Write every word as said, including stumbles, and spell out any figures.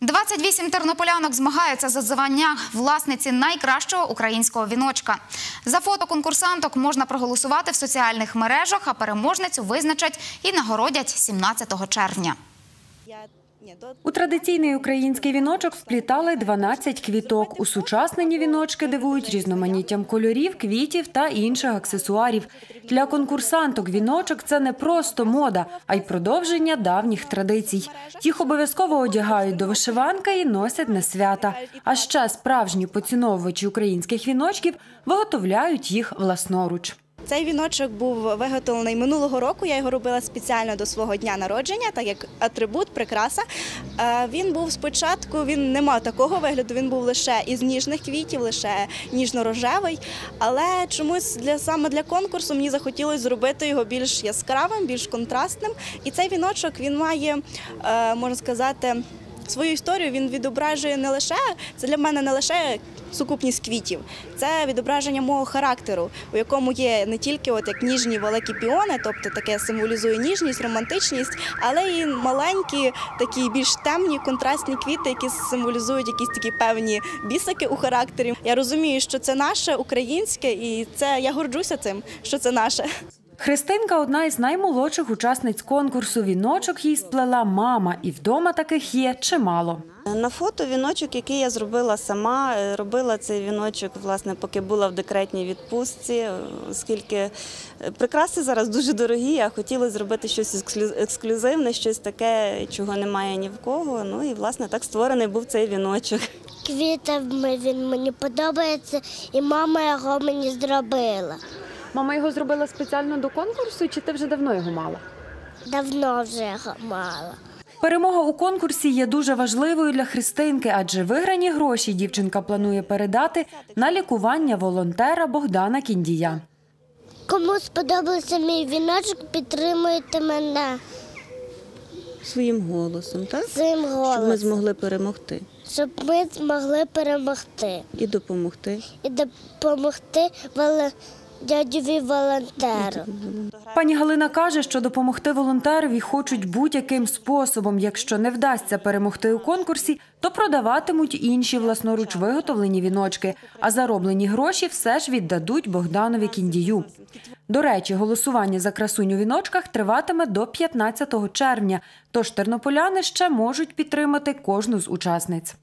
двадцять вісім тернополянок змагаються за звання власниці найкращого українського віночка. За фото конкурсанток можна проголосувати в соціальних мережах, а переможницю визначать і нагородять сімнадцятого червня. У традиційний український віночок вплітали дванадцять квіток. Усучаснені віночки дивують різноманіттям кольорів, квітів та інших аксесуарів. Для конкурсанток віночок – це не просто мода, а й продовження давніх традицій. Їх обов'язково одягають до вишиванки і носять на свята. А ще справжні поціновувачі українських віночків виготовляють їх власноруч. Цей віночок був виготовлений минулого року, я його робила спеціально до свого дня народження, так як атрибут, прикраса. Він був спочатку, він не мав такого вигляду, він був лише із ніжних квітів, лише ніжно-рожевий, але чомусь для, саме для конкурсу мені захотілося зробити його більш яскравим, більш контрастним. І цей віночок, він має, можна сказати, свою історію, він відображує не лише, це для мене не лише сукупність квітів, це відображення мого характеру, у якому є не тільки от як ніжні великі піони, тобто таке символізує ніжність, романтичність, але і маленькі, такі більш темні, контрастні квіти, які символізують якісь такі певні бісики у характері. Я розумію, що це наше, українське, і це я горджуся цим, що це наше. Христинка – одна із наймолодших учасниць конкурсу. Віночок їй сплела мама, і вдома таких є чимало. На фото віночок, який я зробила сама, робила цей віночок, власне, поки була в декретній відпустці, оскільки прикраси зараз дуже дорогі, а хотіла зробити щось ексклюзивне, щось таке, чого немає ні в кого. Ну і, власне, так створений був цей віночок. Квітами він мені подобається, і мама його мені зробила. Мама його зробила спеціально до конкурсу, чи ти вже давно його мала? Давно вже його мала. Перемога у конкурсі є дуже важливою для Христинки, адже виграні гроші дівчинка планує передати на лікування волонтера Богдана Кіндія. Кому сподобався мій віночок, підтримуйте мене. Своїм голосом, так? Своїм голосом. Щоб ми змогли перемогти. Щоб ми змогли перемогти. І допомогти. І допомогти волонтерам. Дядьові волонтеру. Пані Галина каже, що допомогти волонтерові хочуть будь-яким способом. Якщо не вдасться перемогти у конкурсі, то продаватимуть інші власноруч виготовлені віночки, а зароблені гроші все ж віддадуть Богданові Кіндію. До речі, голосування за красуню у віночках триватиме до п'ятнадцятого червня, тож тернополяни ще можуть підтримати кожну з учасниць.